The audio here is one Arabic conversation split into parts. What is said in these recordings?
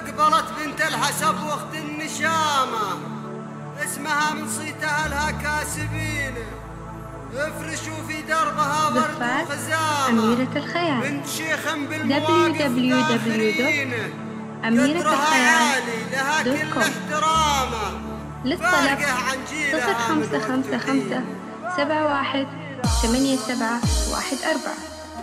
أقبلت بنت الحسب واخت النشامة، اسمها من صيتها لها كاسبين، افرشوا في دربها ورد وخزامة، أميرة الخيال. بنت شيخ بالمواقف داخلين، قدرها عالي لها كل احترامة، للطلب 0555 71 8714.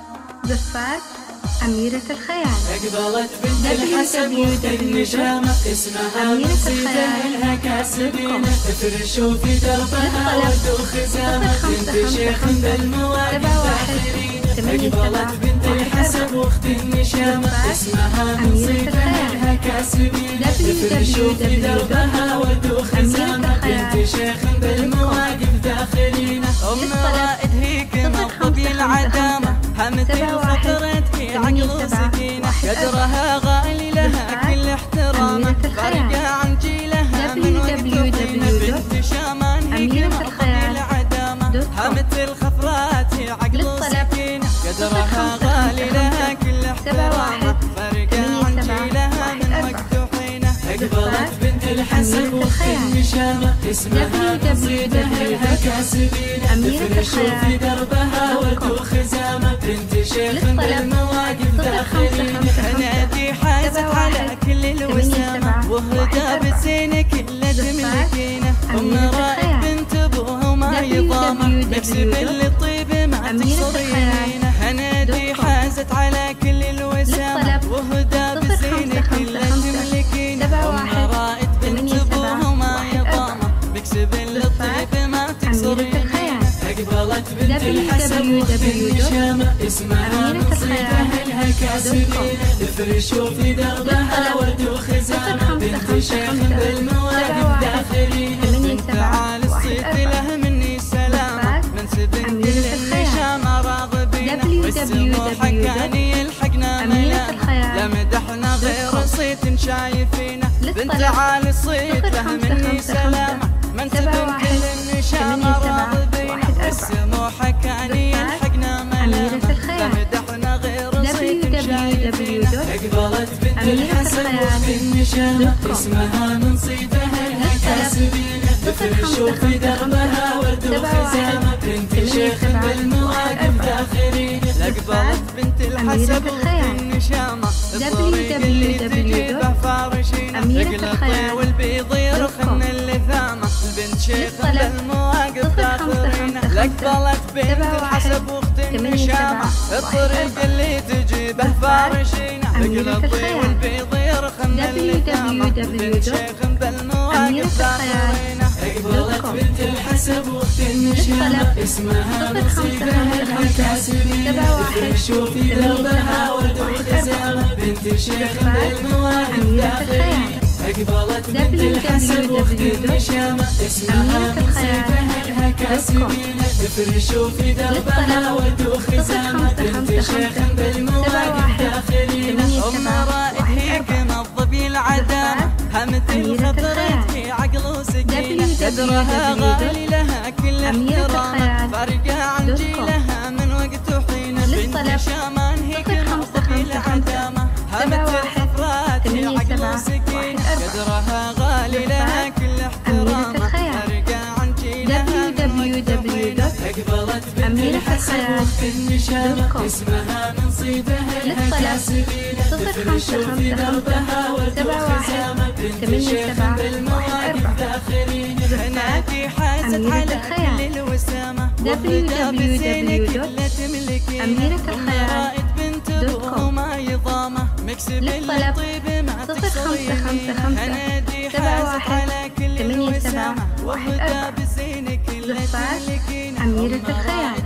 زفات أميرة الخيال. أقبلت بنت الحسب واخت النشامة، اسمها من صيتها لها كاسبين، افرشوا في دربها ورد وخزامة، بنت شيخ بالمواقف داخلين. أقبلت بنت الحسب واخت النشامة، اسمها من صيتها لها كاسبين، افرشوا في دربها ورد وخزامة، بنت شيخ بالمواقف داخلين. أم رائد هيك مضبوط العدامة، همت الفطرة في عقل وسكينة، قدرها غالي لها كل احترامة، فارقة عن جيلها من وقت طفيلة، بنت شامان هيك مضبوط العدامة، همت الخفرات في عقل وسكينة، قدرها غالي لها كل احترامة، فارقة عن جيلها من وقت طفيلة. أقبلت بنت الحسب واخت النشامة، اسمها من صيتها لها كاسبين، افرشوا في دربها ورد وخزامة، بنت شيخ بالمواقف داخلين. نادي حازت على كل الوسامة، وهدى بزين كله تملكينه، أم رائد بنت ابوها وما يضامه، مكسب الطيب ما تقصرينه. نادي حازت على كل الوسامة، وهدى بزين كله تملكينه، أم رائد بنت ابوها وما يضامه، مكسب الطيب ما تقصرينه. أقبلت بنت الحسب واخت النشامة، اسمها من صيتها لها كاسبين، افرشوا في دربها ورد وخزامة، بنت شيخ بالمواقف داخلين. بنت عالي الصيت لها مني سلامة، منسب كل النشامة راغبين، والسمو حقاني الحقنا ملامة، لا مدحنا غير صيت شايفينه. بنت عالي الصيت لها مني سلامة، منسب كل النشامة راغبين، السمو حكاني الحقنا ملامة، لمدحنا غير صيت شايفينه. أقبلت بنت الحسب واخت النشامة، اسمها من صيتها لها كاسبين، افرشوا في دربها ورد وخزامة، بنت شيخ بالمواقف داخلين. أقبلت بنت الحسب واخت النشامة، الطريق اللي تجيبه فارشين، ثقل الطي والبيض يرخن اللثامة، بنت شيخ بالمواقف داخلين. أقبلت بنت الحسب واخت النشامة، الطريق اللي تجيبه فارشين، ثقل الطي والبيض يرخن اللثامة، بنت شيخ بالمواقف داخلين. أقبلت بنت الحسب واخت النشامة، اسمها من صيتها لها كاسبين، افرشوا في دربها ورد وخزامة، بنت شيخ بالمواقف داخلين. أقبلت بنت الحسب واخت النشامة، اسمها من صيتها لها كاسبين، افرشوا في دربها ورد وخزامة، بنت شيخ بالمواقف داخلين. أم رائد هيك مضبوط العدامة، همت الفطرة في عقل وسكينة، قدرها غالي لها كل احترامة، فارقة عن جيلها من وقت وحينه، بنت شامان هيك مضبوط العدامة، همت الخفرات في عقل وسكينة، قدرها غالي لها كل احترامة، فارقة عن جيلها من وقت وحينه. أقبلت بنت الحسب واخت النشامة، اسمها من صيتها لها كاسبين، افرشوا في دربها ورد وخزامة، بنت شيخ بالمواقف داخلين. نادي حازت على كل الوسامة، وهدى بزين كله تملكين، أم رائد بنت ابوها وما يضامه، مكسب الطيب ما تقصرينه. نادي حازت على كل الوسامة، وهدى بزين كله تملكين، أميرة الخيال.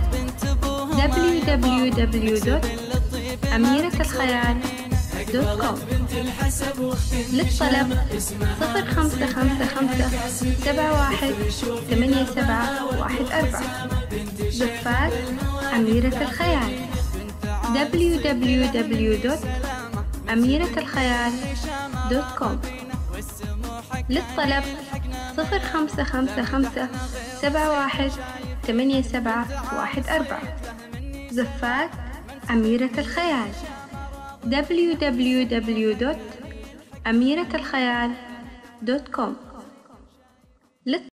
www.أميرتالخيال.com. للطلب 0555 71 8714. زفات أميرة الخيال. www.أميرتالخيال.com. للطلب 0555 71 8714. زفات أميرة الخيال. www.أميرتالخيال.com. أميرة الخيال .com.